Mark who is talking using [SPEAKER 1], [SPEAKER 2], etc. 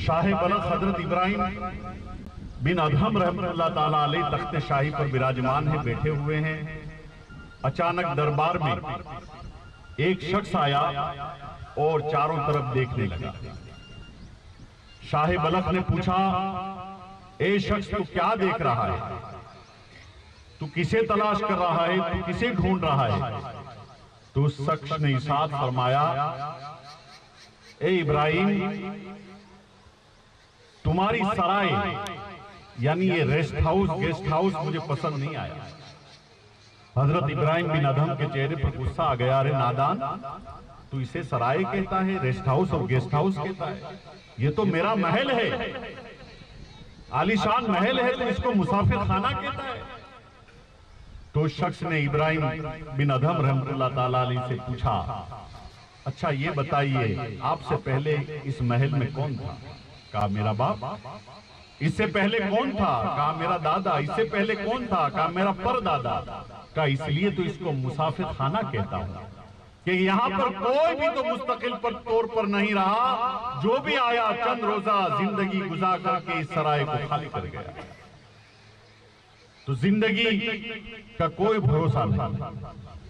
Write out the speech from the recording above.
[SPEAKER 1] شاہ بلخ حضرت ابراہیم بن ادہم رحمۃ اللہ تعالیٰ علیہ تخت شاہی پر براجمان ہیں، بیٹھے ہوئے ہیں۔ اچانک دربار میں ایک شخص آیا اور چاروں طرف دیکھنے لگا۔ شاہ بلخ نے پوچھا، اے شخص تو کیا دیکھ رہا ہے؟ تو کسے تلاش کر رہا ہے؟ تو کسے ڈھونڈ رہا ہے؟ تو اس شخص نے ارشاد فرمایا، اے ابراہیم، تمہاری سرائے یعنی یہ گیسٹ ہاؤس مجھے پسند نہیں آیا۔ حضرت ابراہیم بن ادہم کے چہرے پر غصہ آ گیا، ارے نادان، تو اسے سرائے کہتا ہے، ریسٹ ہاؤس اور گیسٹ ہاؤس کہتا ہے؟ یہ تو میرا محل ہے، عالی شان محل ہے، تو اس کو مسافر خانہ کہتا ہے؟ تو شخص نے ابراہیم بن ادہم رحمۃ اللہ تعالیٰ علیہ سے پوچھا، اچھا یہ بتائیے آپ سے پہلے اس محل میں کون تھا؟ کہا میرا باپ۔ اس سے پہلے کون تھا؟ کہا میرا دادا۔ اس سے پہلے کون تھا؟ کہا میرا پردادا۔ کہا اس لیے تو اس کو مسافر خانہ کہتا ہوں کہ یہاں پر کوئی بھی تو مستقل طور پر نہیں رہا، جو بھی آیا چند روزہ زندگی گزار کر کے اس سرائے کو خالی کر گیا۔ تو زندگی کا کوئی بھروسہ نہیں۔